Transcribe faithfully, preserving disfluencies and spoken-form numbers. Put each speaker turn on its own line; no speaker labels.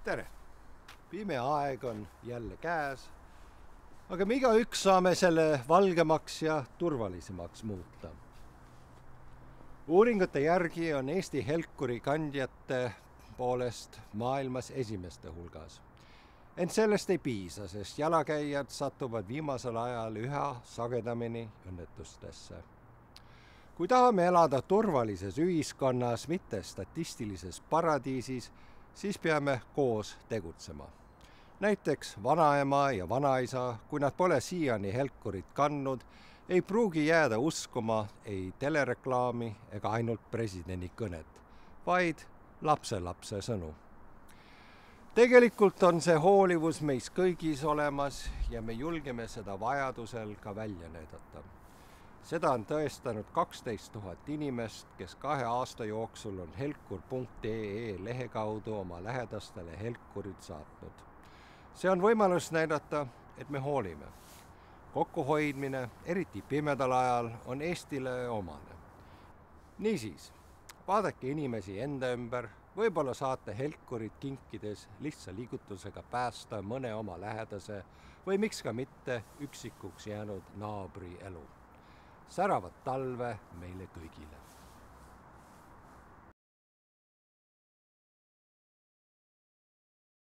tere! Pime aeg on jälle käes, aga me igaüks saame selle valgemaks ja turvalisemaks muuta. Uuringute järgi on Eesti helkuri kandjate poolest maailmas esimeste hulgas. Ent sellest ei piisa, sest jalakäijad satuvad viimasel ajal üha sagedamini õnnetustesse. Kui tahame elada turvalises ühiskonnas, mitte statistilises paradiisis, siis peame koos tegutsema. Näiteks vanaema ja vanaisa, kui nad pole siiani helkurit kandnud, ei pruugi jääda uskuma ei telereklaami ega ainult presidendi kõnet, vaid lapselapse sõnu. Tegelikult on see hoolivus meis kõigis olemas ja me julgeme seda vajadusel ka välja näidata. Seda on tõestanud kaksteist tuhat inimest, kes kahe aasta jooksul on helkur punkt ee lehe kaudu oma lähedastele helkurid saatnud. See on võimalus näidata, et me hoolime. Kokkuhoidmine, eriti pimedal ajal, on Eestile omane. Niisiis, vaadake inimesi enda ümber, võib-olla saate helkurit kinkides lihtsa liigutusega päästa mõne oma lähedase või miks ka mitte üksikuks jäänud naabri elu. Säravat talve meile kõigile!